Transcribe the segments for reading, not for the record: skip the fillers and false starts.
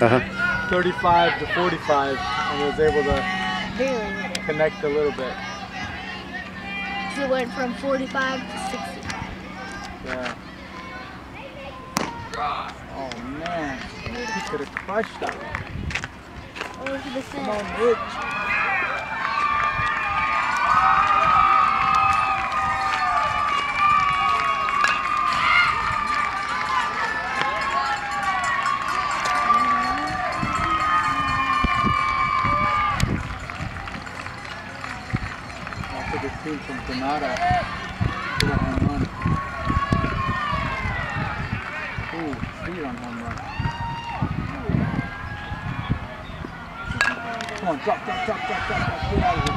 35 to 45, and was able to connect a little bit. So it went from 45 to 60. Yeah. Oh man, he could have crushed that one. Over the fence. Come on, Mitch. Also the team from Granada did a home run. Ooh, 3-run home run. Come on, drop. Get out of here.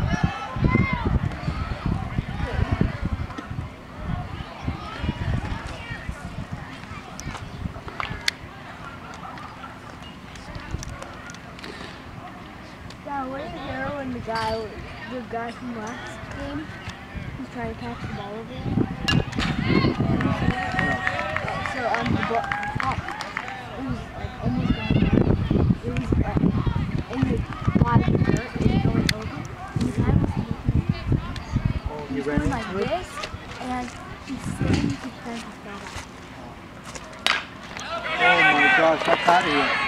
Yeah, what did you hear when the guy from last game was trying to catch the ball over there? So on the top, it was like almost going down. It was like in the bottom of the dirt, it was going over. And the guy was looking Oh, he was going like this, and he slammed his fence and fell out. Oh my gosh, that's out of here.